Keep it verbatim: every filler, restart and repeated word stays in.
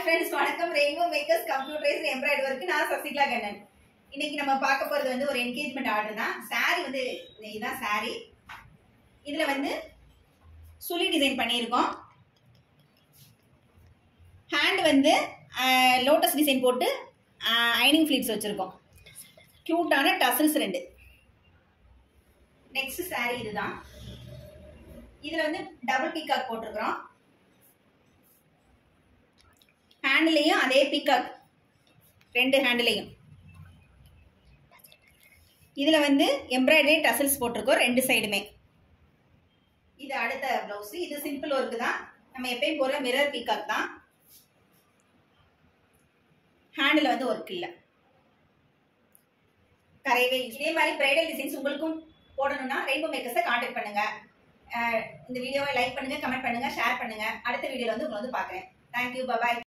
Friends, வணக்கம். Rainbow makers computerised embroidery work. நான் சசிகலா கண்ணன். இன்னைக்கு நம்ம பார்க்க போறது வந்து ஒரு என்கேஜ்மெண்ட் ஆர்டர் தான். சாரி வந்து இதுதான் சாரி. இதுல வந்து சுழி டிசைன் பண்ணியிருக்கோம். ஹேண்ட் வந்து லோட்டஸ் டிசைன் போட்டு ஐனிங் ஃபிளிட்ஸ் வச்சிருக்கோம். கியூட்டான டசல்ஸ் ரெண்டு. நெக்ஸ்ட் சாரி இதுதான். இதுல வந்து டபுள் பீகாக் போட்டிருக்கிறோம். ஹேண்ட்லையும் அதே பீகாக், ரெண்டு ஹேண்ட்லையும். இதுல வந்து எம்ப்ராய்டரி டசல்ஸ் போட்டிருக்கோம் ரெண்டு சைடுமே. இது அடுத்த பிளவுஸ். இது சிம்பிள் ஒர்க் தான். நம்ம எப்பயும் போற மிரர் பீகாக் தான். ஹேண்ட்ல வந்து ஒர்க் இல்ல. கரைவே. இதே மாதிரி பிரைடல் டிசைன்ஸ் உங்களுக்கும் போடணும்னா ரெயின்போ மேக்கர்ஸை கான்டாக்ட் பண்ணுங்க. இந்த வீடியோவை லைக் பண்ணுங்க, கமெண்ட் பண்ணுங்க, ஷேர் பண்ணுங்க. அடுத்த வீடியோல வந்து உங்களை வந்து பாக்குறேன். தேங்க்யூ, பாய்.